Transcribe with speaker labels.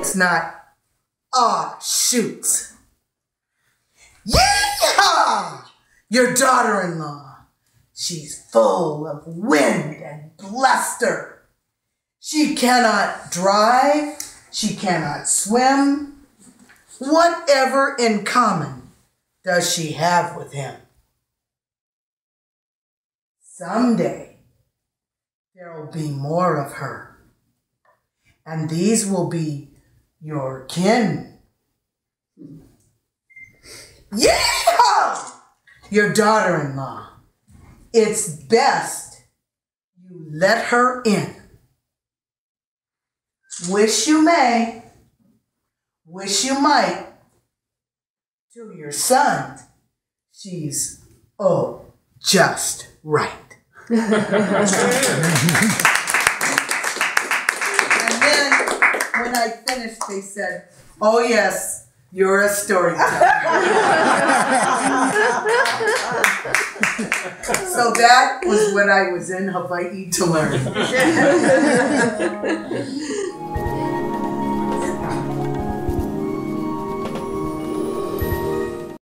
Speaker 1: It's not, "Aw, shoot." Yeehaw! Your daughter-in-law, she's full of wind and bluster. She cannot drive, she cannot swim. Whatever in common does she have with him? Someday, there will be more of her, and these will be your kin. Yeehaw! Your daughter-in-law, it's best you let her in. Wish you may, wish you might. To your son, she's, oh, just right. And then, when I finished, they said, "Oh yes, you're a storyteller." So that was what I was in Hawaii to learn.